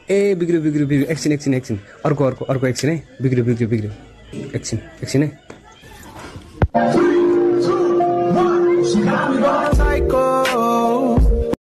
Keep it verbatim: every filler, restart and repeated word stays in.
ए बिग्रियो बिग्रियो बिग्रियो एकछिन एकछिन एकछिन अर्को अर्को अर्को एकछिन है बिग्रियो बिग्रियो बिग्रियो एकछिन एकछिन है